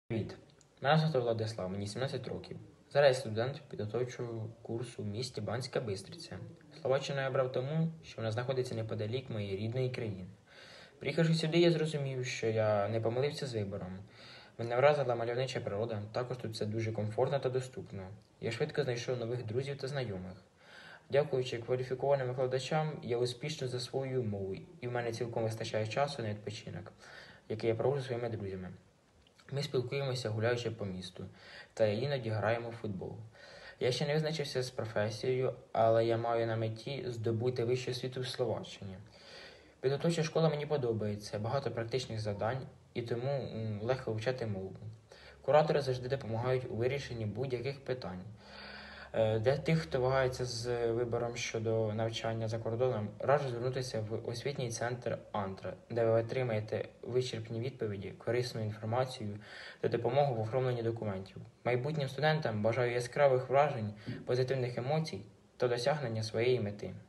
Привіт! Мене звати Владислав, мені 17 років. Зараз я студент підготовчого курсу в місті Банська Бистриця. Словаччину я обрав тому, що вона знаходиться неподалік моєї рідної країни. Приїхавши сюди, я зрозумів, що я не помилився з вибором. Мене вразила мальовнича природа, також тут все дуже комфортно та доступно. Я швидко знайшов нових друзів та знайомих. Дякуючи кваліфікованим викладачам, я успішно засвоюю мову, і в мене цілком вистачає часу на відпочинок, який я проводжу зі своїми друзями. Ми спілкуємося, гуляючи по місту, та іноді граємо в футбол. Я ще не визначився з професією, але я маю на меті здобути вищу освіту в Словаччині. Підготовча школа мені подобається, багато практичних завдань, і тому легко вивчати мову. Куратори завжди допомагають у вирішенні будь-яких питань. Для тих, хто вагається з вибором щодо навчання за кордоном, раджу звернутися в освітній центр Антра, де ви отримаєте вичерпні відповіді, корисну інформацію та допомогу в оформленні документів. Майбутнім студентам бажаю яскравих вражень, позитивних емоцій та досягнення своєї мети.